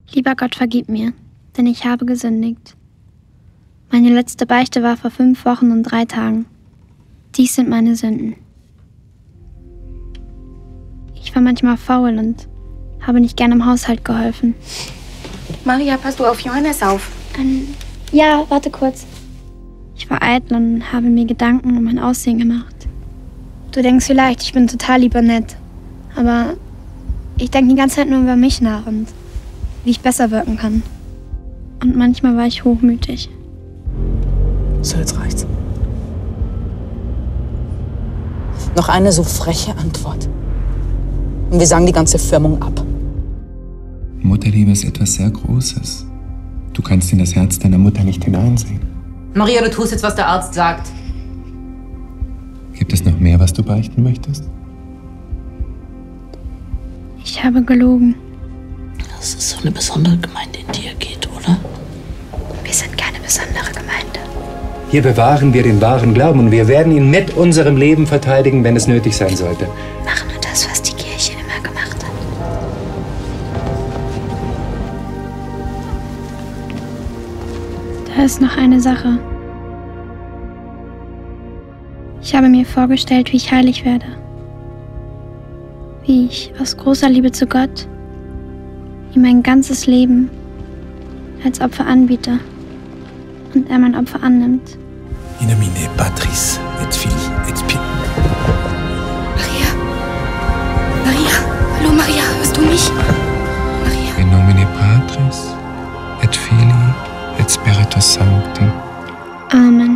Lieber Gott, vergib mir, denn ich habe gesündigt. Meine letzte Beichte war vor 5 Wochen und 3 Tagen. Dies sind meine Sünden. Ich war manchmal faul und habe nicht gern im Haushalt geholfen. Maria, passt du auf Johannes auf? Ja, warte kurz. Ich war eitel und habe mir Gedanken um mein Aussehen gemacht. Du denkst vielleicht, ich bin total lieber nett. Aber ich denke die ganze Zeit nur über mich nach und wie ich besser wirken kann. Und manchmal war ich hochmütig. So, jetzt reicht's. Noch eine so freche Antwort. Und wir sagen die ganze Firmung ab. Mutterliebe ist etwas sehr Großes. Du kannst in das Herz deiner Mutter nicht hineinsehen. Maria, du tust jetzt, was der Arzt sagt. Gibt es noch mehr, was du beichten möchtest? Ich habe gelogen. Das ist so eine besondere Gemeinde, in die ihr geht, oder? Wir sind keine besondere Gemeinde. Hier bewahren wir den wahren Glauben und wir werden ihn mit unserem Leben verteidigen, wenn es nötig sein sollte. Machen nur das, was die Kirche immer gemacht hat. Da ist noch eine Sache. Ich habe mir vorgestellt, wie ich heilig werde. Wie ich aus großer Liebe zu Gott ihm mein ganzes Leben als Opfer anbiete und er mein Opfer annimmt. In nomine Patris et Filii et Spiritus. Maria? Maria? Hallo Maria, hörst du mich? Maria? In nomine Patris et Filii et Spiritus Sancti. Amen.